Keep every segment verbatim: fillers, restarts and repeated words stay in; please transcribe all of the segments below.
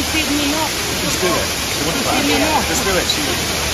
feed me not? Just do it. She wouldn't Feed me not. Just do it. She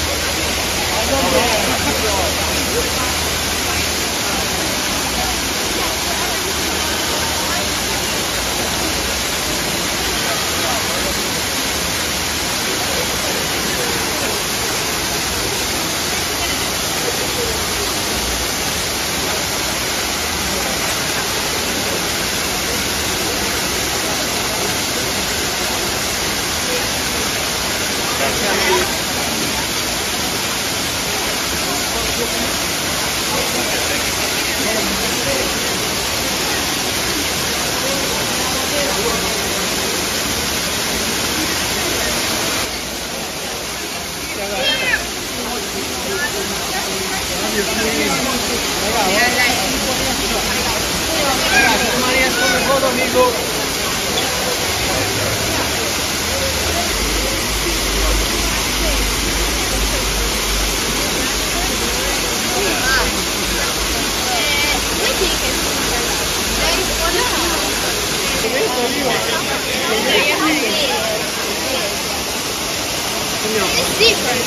It's different.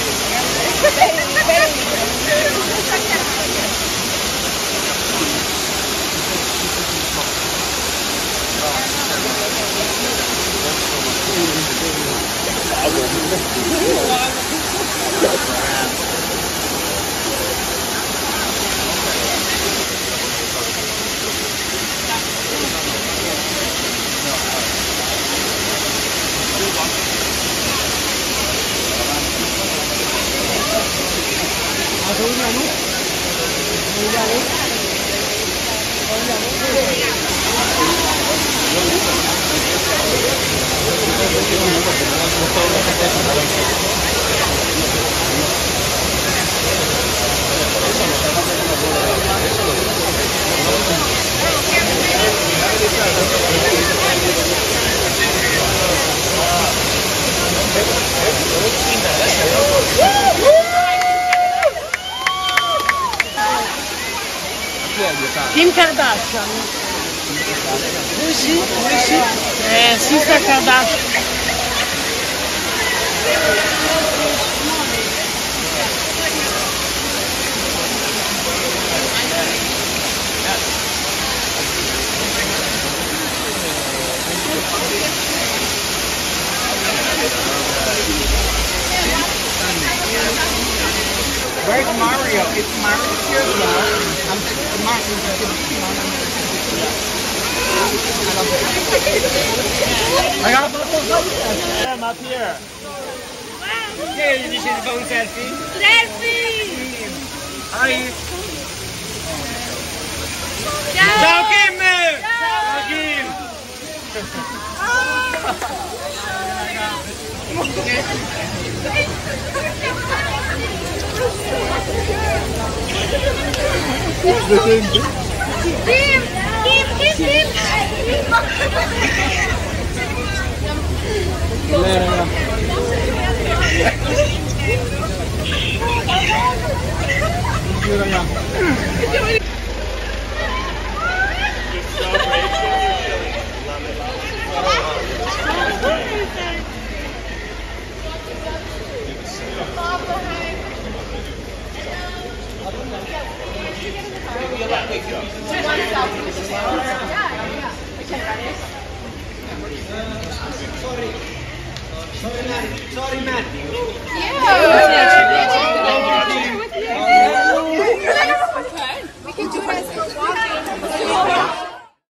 Kim Kardashian. Who is she? Who is she? Uh, Sister Kardashian. Where's Mario? It's Mario here as well. I'm the Martin is going to come on. I got a photo. I'm up here. Hey, did you see the phone selfie? Selfie! Hi. Ciao! Ciao Kim! Ciao Kim! Kim! Kim! Kim! Kim! Sorry, Matt.